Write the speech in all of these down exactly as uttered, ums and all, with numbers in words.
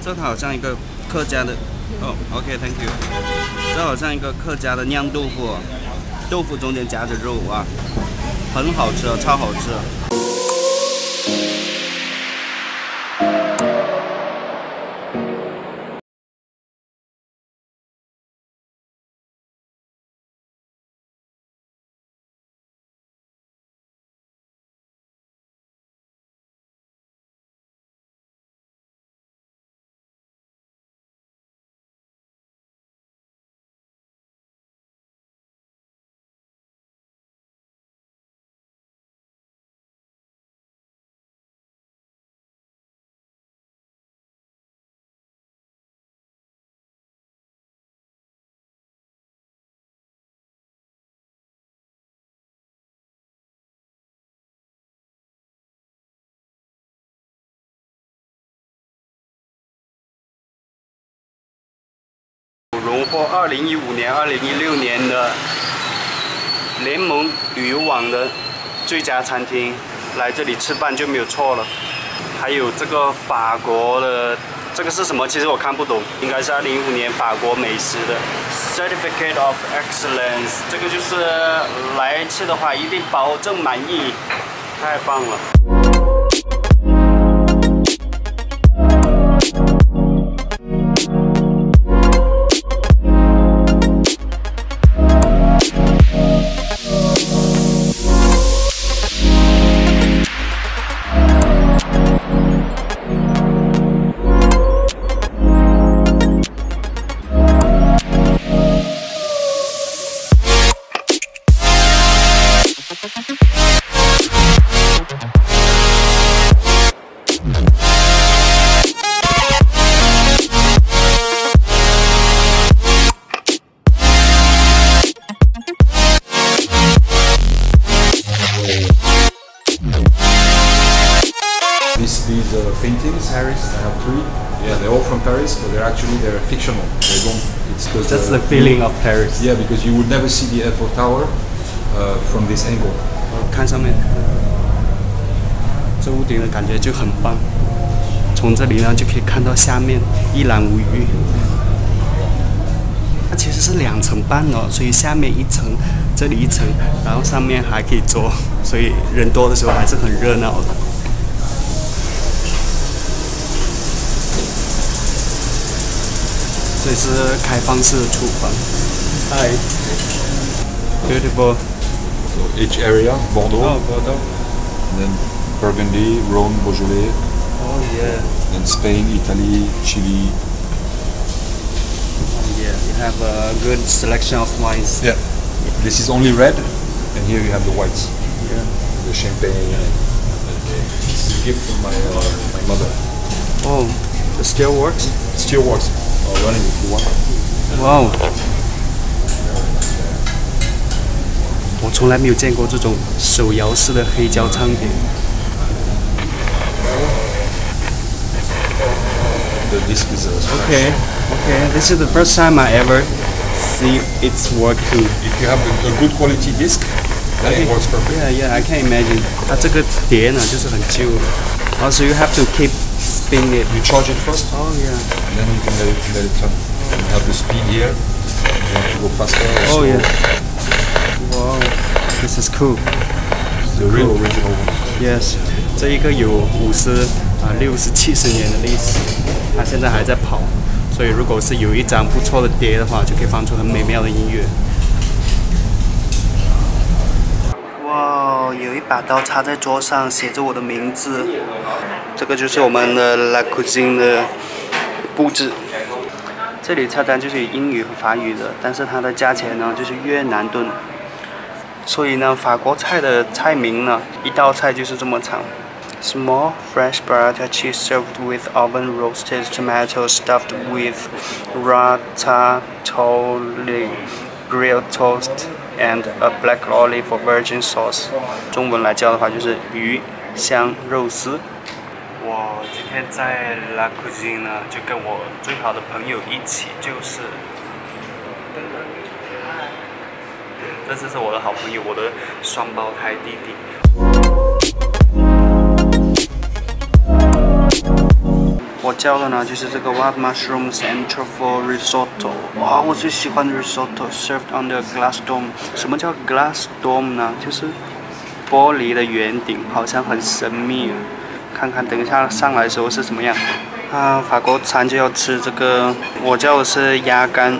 这好像一个客家的，哦 ，OK，Thank you。这好像一个客家的酿豆腐，豆腐中间夹着肉啊，很好吃，超好吃。 荣获二零一五年、二零一六年的联盟旅游网的最佳餐厅，来这里吃饭就没有错了。还有这个法国的，这个是什么？其实我看不懂，应该是二零一五年法国美食的 Certificate of Excellence， 这个就是来吃的话一定保证满意，太棒了。 These, these uh, paintings, Paris, I have three. Yeah, they're all from Paris, but they're actually they're fictional. They don't. It's because That's uh, the feeling of Paris. Yeah, because you would never see the Eiffel Tower uh, from this angle. 看上面，这屋顶的感觉就很棒。从这里呢就可以看到下面一览无余。它其实是两层半哦，所以下面一层，这里一层，然后上面还可以坐，所以人多的时候还是很热闹的。 这是开放式的厨房。Hi. Beautiful. So each area, Bordeaux, Oh, Bordeaux. and then Burgundy, Rhône, Beaujolais, Oh yeah. then Spain, Italy, Chile. Oh yeah. You have a good selection of wines. Yeah. This is only red, and here you have the whites. Yeah. The champagne. This is a gift from my uh, my mother. Oh, it still works. It still works. I'll run it if you want. Wow. 我从来没有见过这种手摇式的黑胶唱片。 The disc is uh, Okay, okay. This is the first time I ever see its work too. If you have a, a good quality disc, then it works perfect. Yeah, yeah. I can imagine. 它这个碟呢，就是很旧。Also, you have to keep spinning it. You charge it first, Oh yeah. and then you can let it let it turn. You have the speed here. You want to go faster. or Oh slower. yeah. Wow, this is cool. It's the real original one. Yes. 这一个有五十啊六十七十年的历史，它现在还在跑，所以如果是有一张不错的碟的话，就可以放出很美妙的音乐。哇，有一把刀插在桌上，写着我的名字。这个就是我们的 La Cuisine 的布置。这里菜单就是英语和法语的，但是它的价钱呢就是越南盾。所以呢，法国菜的菜名呢，一道菜就是这么长。Small fresh burrata cheese served with oven roasted tomatoes stuffed with ratatouille, grilled toast, and a black olive or virgin sauce. 中文来叫的话就是鱼香肉丝。我今天在 La Cuisine 呢，就跟我最好的朋友一起，就是这次是我的好朋友，我的双胞胎弟弟。 我叫的呢就是这个 wild mushrooms and truffle risotto。哇，我最喜欢的 risotto served on the glass dome。什么叫 glass dome 呢？就是玻璃的圆顶，好像很神秘。看看等一下上来的时候是什么样。啊，法国餐就要吃这个，我叫的是鸭肝。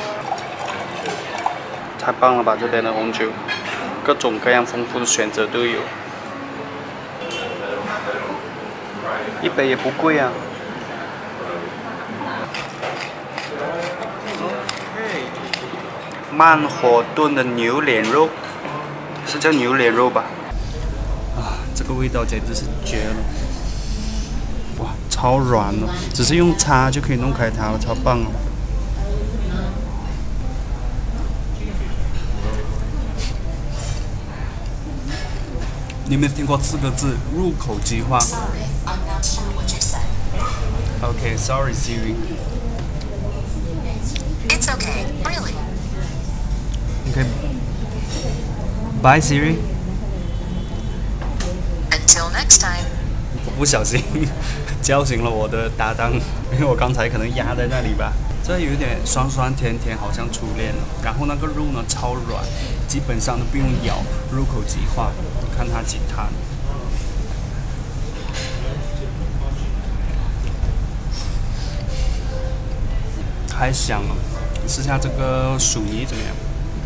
太棒了吧！这边的红酒，各种各样丰富的选择都有。一杯也不贵啊。慢火炖的牛脸肉，是叫牛脸肉吧？啊，这个味道简直是绝了！哇，超软了，只是用叉就可以弄开它了，超棒哦！你有没有听过四个字“入口即化”？ Okay, sorry, Siri. It's okay, really. Okay. Bye, Siri. Until next time. 我不小心叫醒了我的搭档，因为我刚才可能压在那里吧。这有点酸酸甜甜，好像初恋了。然后那个肉呢超软，基本上都不用咬，入口即化。你看它几摊。太香了，试下这个薯泥怎么样？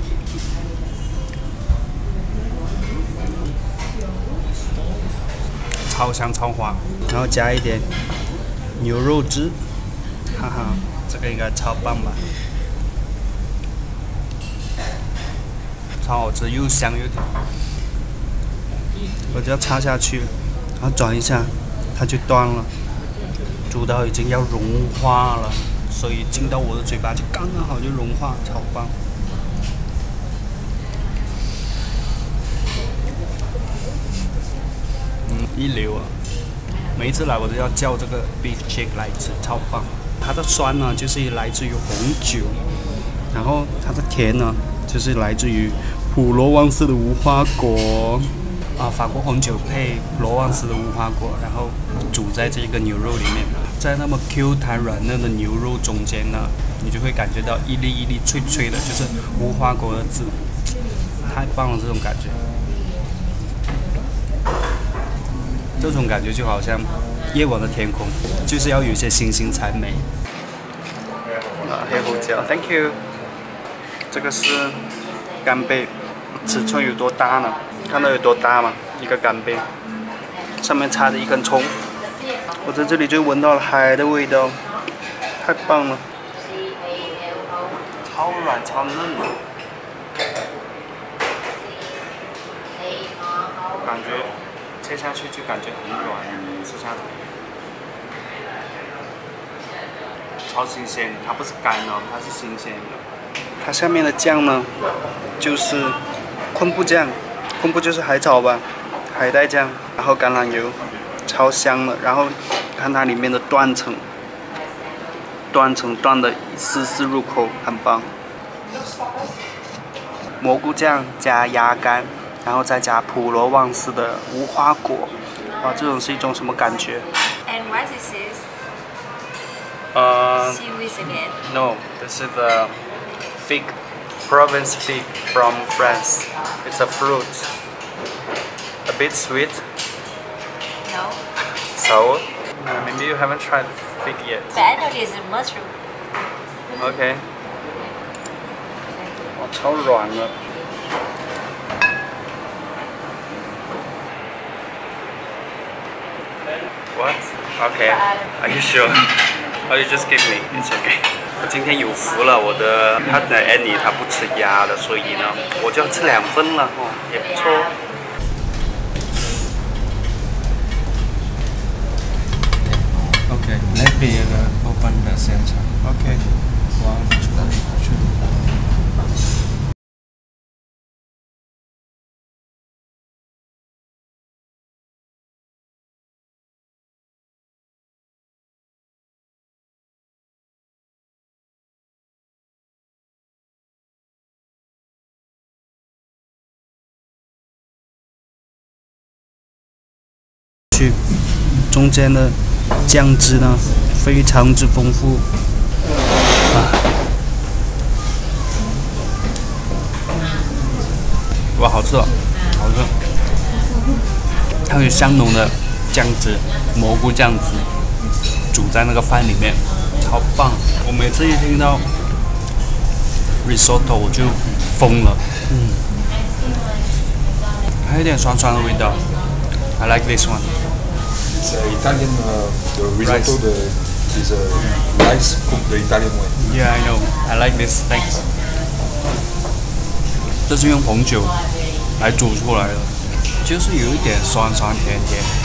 超香超滑，然后加一点牛肉汁，哈哈，这个应该超棒吧？超好吃，又香又甜。我只要插下去，然后转一下，它就断了，煮到已经要融化了。所以进到我的嘴巴就刚刚好就融化，超棒！嗯，一流啊！每一次来我都要叫这个 beef cheek 来吃，超棒！它的酸呢，就是来自于红酒，然后它的甜呢，就是来自于普罗旺斯的无花果。啊，法国红酒配普罗旺斯的无花果，然后煮在这个牛肉里面，在那么 Q 弹软嫩的牛肉中间呢，你就会感觉到一粒一粒脆脆的，就是无花果的籽，太棒了！这种感觉，这种感觉就好像夜晚的天空，就是要有一些星星才美。啊，黑胡椒 ，Thank you。这个是干贝，尺寸有多大呢？看到有多大吗？一个干贝，上面插着一根葱。我在这里就闻到了海的味道，太棒了，超软超嫩的，感觉切下去就感觉很软，吃下去超新鲜，它不是干的，它是新鲜的。它下面的酱呢，就是昆布酱。昆布就是海草吧，海带酱，然后橄榄油，超香的。然后看它里面的断层，断层断的丝丝入口，很棒。蘑菇酱加鸭肝，然后再加普罗旺斯的无花果，哇，这种是一种什么感觉 And what is this? 呃、 Seaweed again. No, this is the fig, Provence fig from France. It's a fruit. A bit sweet. No. So, maybe you haven't tried fig yet. But I know this is mushroom. Okay. 哇，超软的。What? Okay. Are you sure? Or you just give me? It's okay. 我今天有福了，我的 partner Annie 她不吃鸭的，所以呢，我就要吃两份了，哦，也不错。Okay, let me uh, open the center. Okay. One, two, three. 去中间的酱汁呢非常之丰富啊！哇，好吃哦，好吃！它有香浓的酱汁，蘑菇酱汁煮在那个饭里面，超棒！我每次一听到 risotto 我就疯了，嗯，还有点酸酸的味道。I like this one. It's uh, Italian, uh, the risotto Rice. the, is a rice cooked the Italian way. Yeah, I know. I like this. Thanks. 这是用红酒来煮出来的，就是有一点酸酸甜甜。